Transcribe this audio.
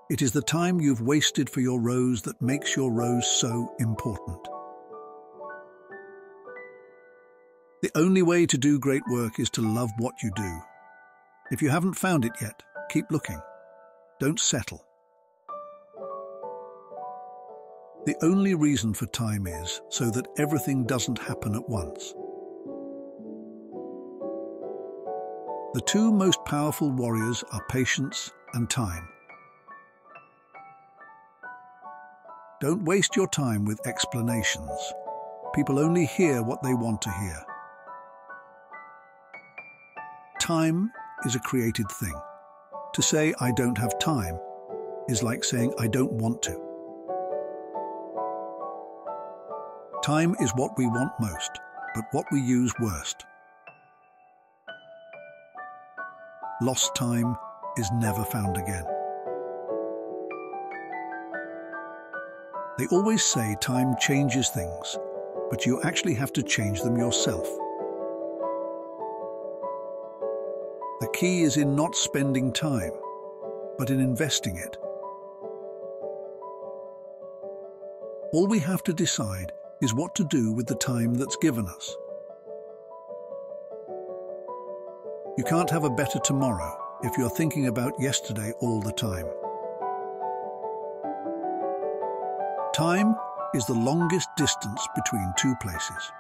It is the time you've wasted for your rose that makes your rose so important. The only way to do great work is to love what you do. If you haven't found it yet, keep looking. Don't settle. The only reason for time is so that everything doesn't happen at once. The two most powerful warriors are patience and time. Don't waste your time with explanations. People only hear what they want to hear. Time is a created thing. To say I don't have time is like saying I don't want to. Time is what we want most, but what we use worst. Lost time is never found again. They always say time changes things, but you actually have to change them yourself. The key is in not spending time, but in investing it. All we have to decide is what to do with the time that's given us. You can't have a better tomorrow if you're thinking about yesterday all the time. Time is the longest distance between two places.